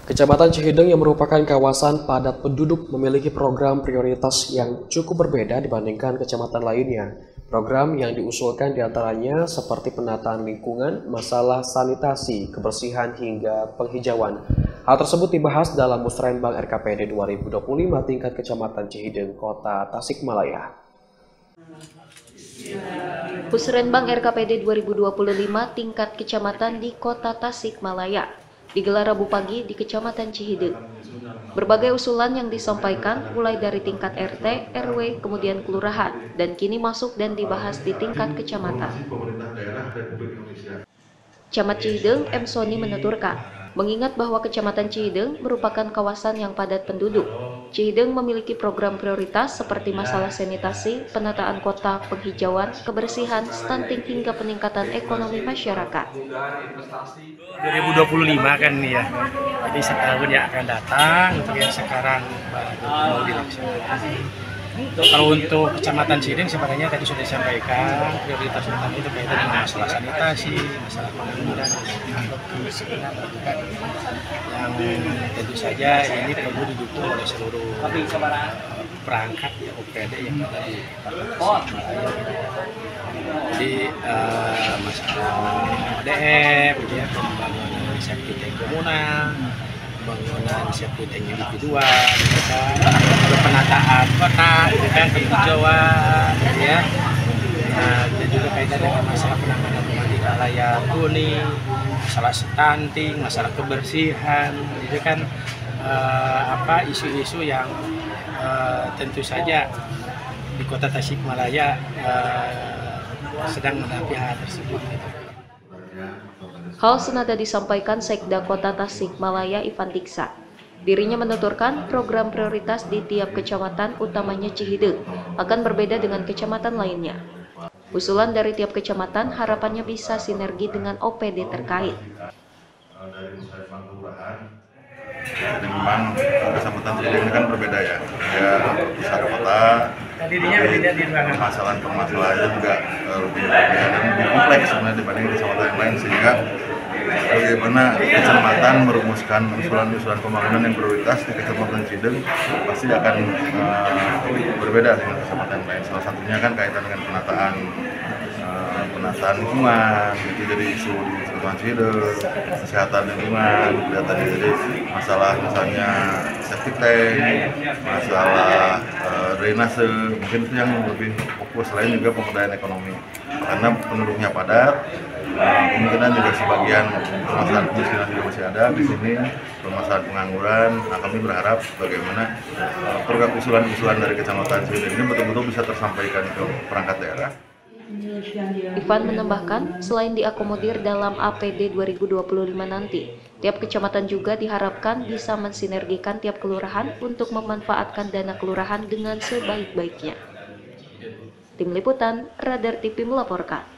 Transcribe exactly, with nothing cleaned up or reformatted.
Kecamatan Cihideng yang merupakan kawasan padat penduduk memiliki program prioritas yang cukup berbeda dibandingkan kecamatan lainnya. Program yang diusulkan diantaranya seperti penataan lingkungan, masalah sanitasi, kebersihan, hingga penghijauan. Hal tersebut dibahas dalam Musrenbang R K P D dua ribu dua puluh lima tingkat Kecamatan Cihideng, Kota Tasikmalaya. Musrenbang R K P D dua ribu dua puluh lima tingkat kecamatan di Kota Tasikmalaya digelar Rabu pagi di Kecamatan Cihideng. Berbagai usulan yang disampaikan mulai dari tingkat R T, R W, kemudian kelurahan, dan kini masuk dan dibahas di tingkat kecamatan. Camat Cihideng, M. Soni menuturkan, mengingat bahwa Kecamatan Cihideng merupakan kawasan yang padat penduduk, Cihideng memiliki program prioritas seperti masalah sanitasi, penataan kota, penghijauan, kebersihan, stunting, hingga peningkatan ekonomi masyarakat. dua ribu dua puluh lima kan ya, jadi setahun yang akan datang untuk yang sekarang baru dilaksanakan. Kalau untuk Kecamatan Cihideng sebenarnya tadi sudah disampaikan prioritas utama itu kaitan dengan masalah sanitasi, masalah pembangunan, yang tentu saja ini perlu didukung oleh seluruh perangkat ya, O P D yang ada di Tasikmalaya. Jadi uh, masalah O D M, ya, pembangunan safety tank komunal, pembangunan safety tank individual, gitu kan, ada penataan kota, gitu kan, penghijauan, ya. Nah, dan juga kaitan dengan masalah penanganan rumah tidak layak huni, masalah stunting, masalah kebersihan, gitu kan, uh, apa isu-isu yang uh, tentu saja di Kota Tasikmalaya uh, sedang menghadapi hal tersebut. Gitu. Hal senada disampaikan Sekda Kota Tasikmalaya Ivan Diksa. Dirinya menuturkan program prioritas di tiap kecamatan, utamanya Cihideng, akan berbeda dengan kecamatan lainnya. Usulan dari tiap kecamatan harapannya bisa sinergi dengan O P D terkait. Jadi memang kecamatan Cihideng ini kan berbeda ya, ya pusat kota, permasalahan-permasalahannya juga lebih, lebih kompleks sebenarnya dibanding kecamatan yang lain, sehingga bagaimana kecamatan merumuskan usulan-usulan pembangunan yang prioritas di Kecamatan Cihideng pasti akan uh, berbeda dengan kecamatan lain. Salah satunya kan kaitan dengan penataan uh, penataan lingkungan, itu jadi isu di Kecamatan Cihideng, kesehatan lingkungan, kelihatannya jadi masalah misalnya septic tank, masalah uh, drainase, mungkin itu yang lebih fokus. Selain juga pemberdayaan ekonomi, karena penduduknya padat. Uh, kemungkinan juga sebagian permasalahan kemiskinan juga masih ada di sini, permasalahan pengangguran. Nah, kami berharap bagaimana uh, program usulan-usulan dari Kecamatan Cihideng ini betul-betul bisa tersampaikan ke perangkat daerah. Ivan menambahkan, selain diakomodir dalam A P D dua ribu dua puluh lima nanti, tiap kecamatan juga diharapkan bisa mensinergikan tiap kelurahan untuk memanfaatkan dana kelurahan dengan sebaik-baiknya. Tim Liputan, Radar T V melaporkan.